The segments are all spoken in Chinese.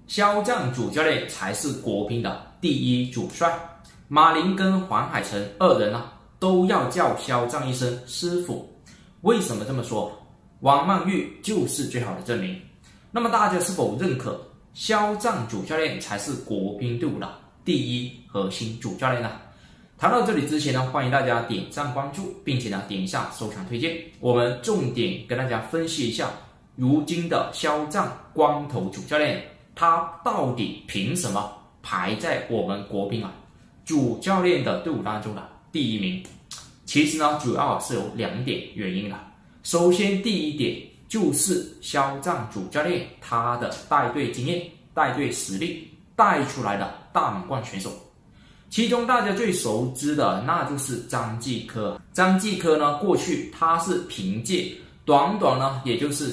肖战主教练才是国乒的第一主帅，马林跟黄海成二人都要叫肖战一声师傅。为什么这么说？王曼玉就是最好的证明。那么大家是否认可肖战主教练才是国乒队伍的第一核心主教练呢？谈到这里之前呢，欢迎大家点赞关注，并且点一下收藏推荐。我们重点跟大家分析一下，如今的肖战光头主教练，他到底凭什么排在我们国乒主教练的队伍当中的第一名？其实呢，主要是有2点原因的。首先，第一点就是肖战主教练他的带队经验、带队实力带出来的大满贯选手。其中大家最熟知的那就是张继科。张继科呢，过去他是凭借短短也就是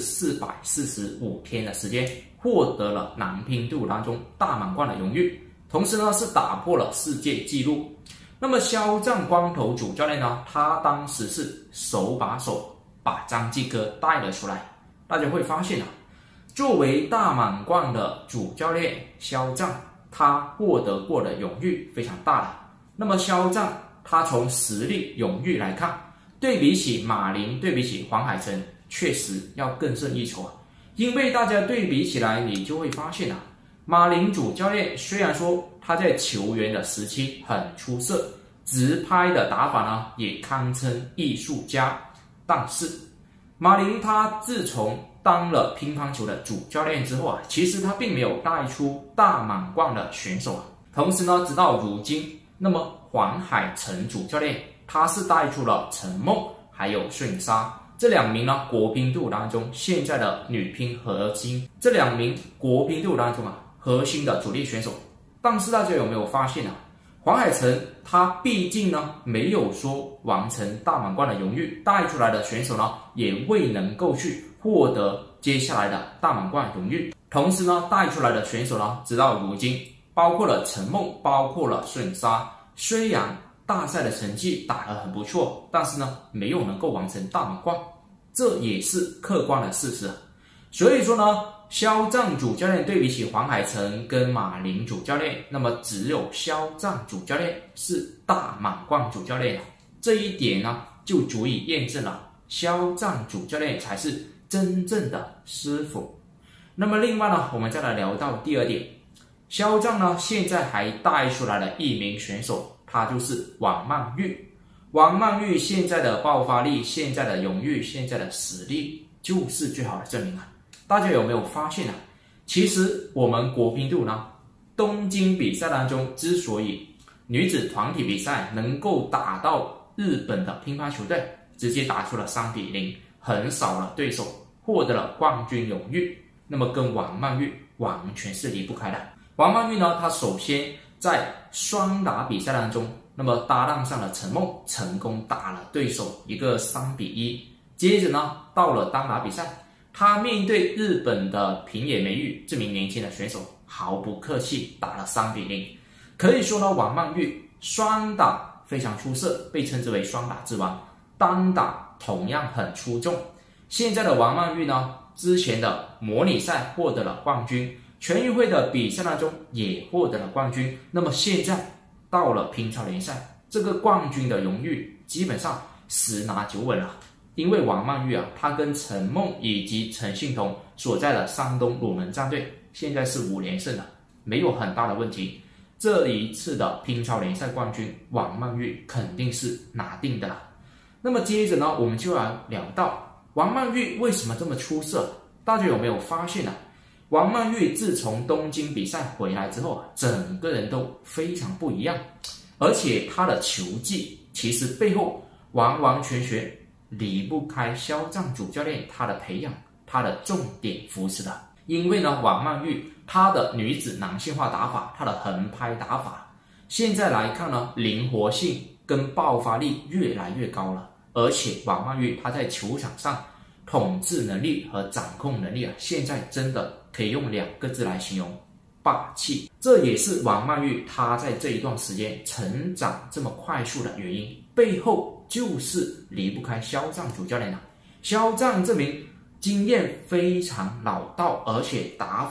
445天的时间，获得了男乒队伍当中大满贯的荣誉，同时呢是打破了世界纪录。那么肖战光头主教练呢，他当时是手把手把张继科带了出来。大家会发现作为大满贯的主教练，肖战他获得过的荣誉非常大的。那么肖战他从实力、荣誉来看，对比起马林，对比起黄海成，确实要更胜一筹因为大家对比起来，你就会发现马林主教练虽然说他在球员的时期很出色，直拍的打法呢也堪称艺术家，但是马林他自从当了乒乓球的主教练之后其实他并没有带出大满贯的选手同时呢，直到如今，那么黄海成主教练他是带出了陈梦还有孙莎这2名国乒队伍当中现在的女乒核心，这2名国乒队伍当中核心的主力选手。但是大家有没有发现黄海成他毕竟没有说完成大满贯的荣誉，带出来的选手也未能够去获得接下来的大满贯荣誉。同时带出来的选手直到如今，包括了陈梦，包括了孙莎，虽然大赛的成绩打得很不错，但是没有能够完成大满贯，这也是客观的事实。所以说肖战主教练对比起黄海成跟马林主教练，那么只有肖战主教练是大满贯主教练这一点就足以验证了肖战主教练才是真正的师傅。那么另外我们再来聊到第2点，肖战现在还带出来了一名选手，他就是王曼玉。王曼玉现在的爆发力、现在的荣誉、现在的实力就是最好的证明大家有没有发现其实我们国乒队伍东京比赛当中之所以女子团体比赛能够打到日本的乒乓球队，直接打出了3-0，横扫了对手，获得了冠军荣誉，那么跟王曼玉完全是离不开的。王曼玉他首先在双打比赛当中，那么搭档上了陈梦，成功打了对手一个3-1。接着到了单打比赛，他面对日本的平野美宇这名年轻的选手，毫不客气打了3-0。可以说王曼玉双打非常出色，被称之为双打之王，单打同样很出众。现在的王曼玉之前的模拟赛获得了冠军，全运会的比赛当中也获得了冠军，那么现在到了乒超联赛，这个冠军的荣誉基本上10拿9稳了。因为王曼玉他跟陈梦以及陈幸同所在的山东鲁能战队现在是5连胜了，没有很大的问题。这一次的乒超联赛冠军，王曼玉肯定是拿定的了。那么接着我们就来聊到王曼玉为什么这么出色。大家有没有发现王曼玉自从东京比赛回来之后整个人都非常不一样，而且她的球技其实背后完完全全离不开肖战主教练他的培养，他的重点扶持的。因为王曼玉她的女子男性化打法，她的横拍打法，现在来看灵活性跟爆发力越来越高了。而且王曼玉她在球场上统治能力和掌控能力现在真的可以用2个字来形容，霸气。这也是王曼玉她在这一段时间成长这么快速的原因，背后就是离不开肖战主教练肖战这名经验非常老道，而且打法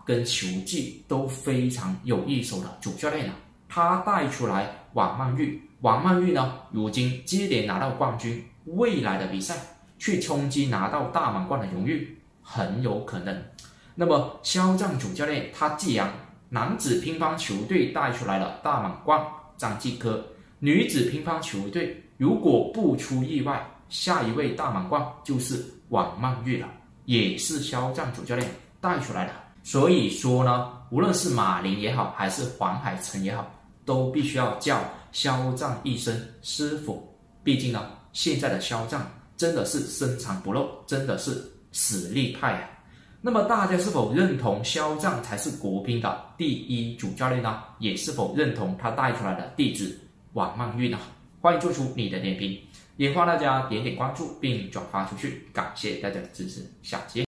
跟球技都非常有一手的主教练了。他带出来王曼玉，王曼玉呢，如今接连拿到冠军，未来的比赛去冲击拿到大满贯的荣誉很有可能。那么肖战主教练他既然男子乒乓球队带出来了大满贯张继科，女子乒乓球队如果不出意外，下一位大满贯就是王曼玉了，也是肖战主教练带出来的。所以说呢，无论是马林也好，还是黄海成也好，都必须要叫肖战一声师傅。毕竟呢，现在的肖战真的是深藏不露，真的是实力派啊。那么大家是否认同肖战才是国乒的第一主教练呢？也是否认同他带出来的弟子王曼玉呢？欢迎做出你的点评，也欢迎大家点点关注并转发出去，感谢大家的支持，下期见。